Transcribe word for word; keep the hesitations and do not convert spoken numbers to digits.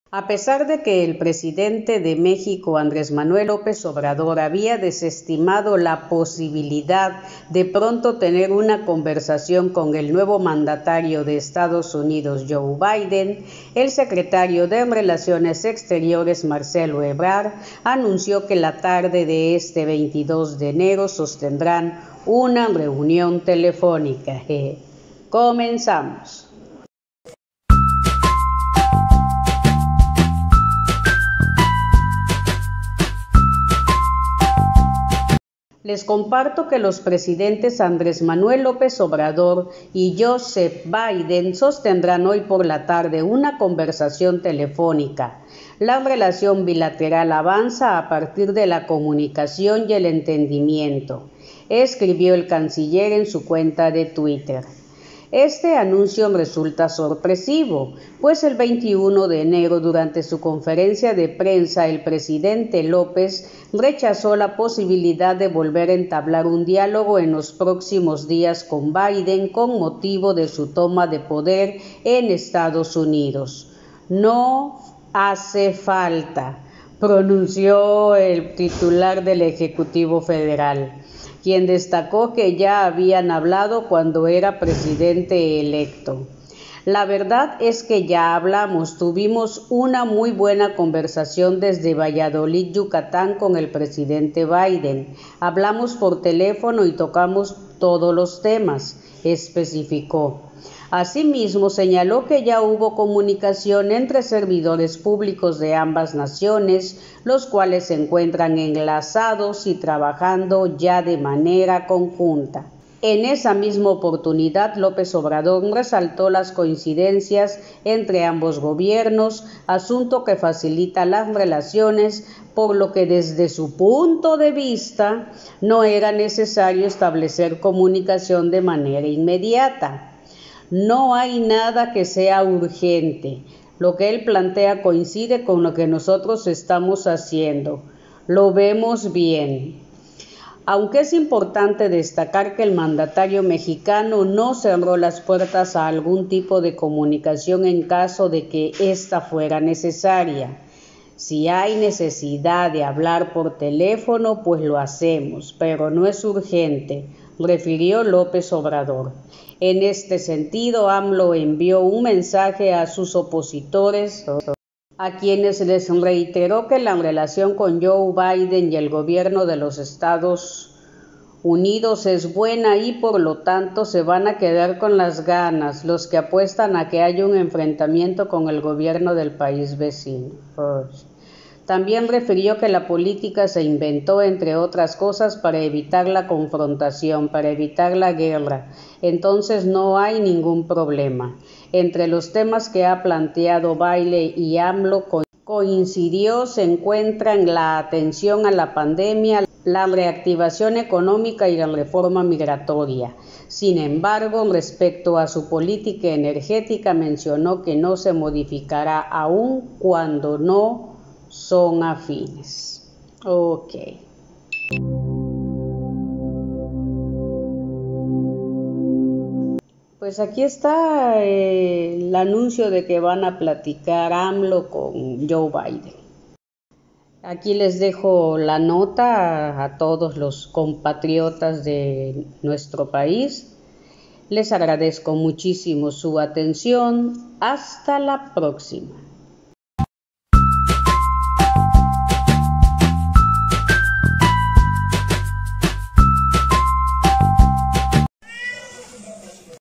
A pesar de que el presidente de México, Andrés Manuel López Obrador, había desestimado la posibilidad de pronto tener una conversación con el nuevo mandatario de Estados Unidos, Joe Biden, el secretario de Relaciones Exteriores, Marcelo Ebrard, anunció que la tarde de este veintidós de enero sostendrán una reunión telefónica. Comenzamos. Les comparto que los presidentes Andrés Manuel López Obrador y Joseph Biden sostendrán hoy por la tarde una conversación telefónica. La relación bilateral avanza a partir de la comunicación y el entendimiento, escribió el canciller en su cuenta de Twitter. Este anuncio resulta sorpresivo, pues el veintiuno de enero, durante su conferencia de prensa, el presidente López rechazó la posibilidad de volver a entablar un diálogo en los próximos días con Biden con motivo de su toma de poder en Estados Unidos. No hace falta, pronunció el titular del Ejecutivo Federal, quien destacó que ya habían hablado cuando era presidente electo. La verdad es que ya hablamos, tuvimos una muy buena conversación desde Valladolid, Yucatán, con el presidente Biden. Hablamos por teléfono y tocamos todos los temas, especificó. Asimismo, señaló que ya hubo comunicación entre servidores públicos de ambas naciones, los cuales se encuentran enlazados y trabajando ya de manera conjunta. En esa misma oportunidad, López Obrador resaltó las coincidencias entre ambos gobiernos, asunto que facilita las relaciones, por lo que desde su punto de vista no era necesario establecer comunicación de manera inmediata. No hay nada que sea urgente. Lo que él plantea coincide con lo que nosotros estamos haciendo. Lo vemos bien. Aunque es importante destacar que el mandatario mexicano no cerró las puertas a algún tipo de comunicación en caso de que ésta fuera necesaria. Si hay necesidad de hablar por teléfono, pues lo hacemos, pero no es urgente, refirió López Obrador. En este sentido, AMLO envió un mensaje a sus opositores, a quienes les reiteró que la relación con Joe Biden y el gobierno de los Estados Unidos es buena y por lo tanto se van a quedar con las ganas los que apuestan a que haya un enfrentamiento con el gobierno del país vecino. También refirió que la política se inventó, entre otras cosas, para evitar la confrontación, para evitar la guerra. Entonces no hay ningún problema. Entre los temas que ha planteado Biden y AMLO coincidió se encuentran la atención a la pandemia, la reactivación económica y la reforma migratoria. Sin embargo, respecto a su política energética, mencionó que no se modificará aun cuando no son afines. Ok. Pues aquí está eh, el anuncio de que van a platicar AMLO con Joe Biden. Aquí les dejo la nota a, a todos los compatriotas de nuestro país. Les agradezco muchísimo su atención. Hasta la próxima.